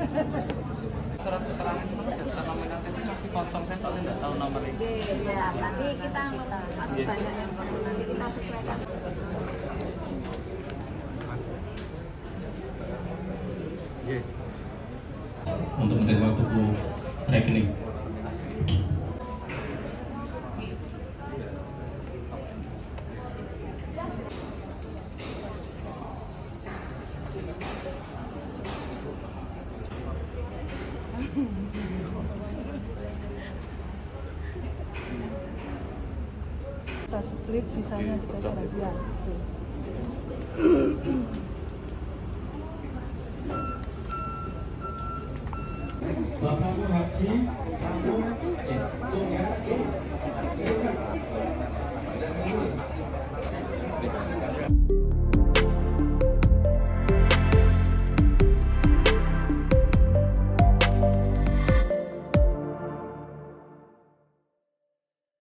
Surat keterangan itu daftar nominal itu masih kosong, saya soalnya nggak tahu nomornya. Iya, nanti kita masih banyak yang kosong, nanti kita sesuaikan. Untuk menerima buku rekening. Kita split, sisanya kita serah dia. Bapak Haji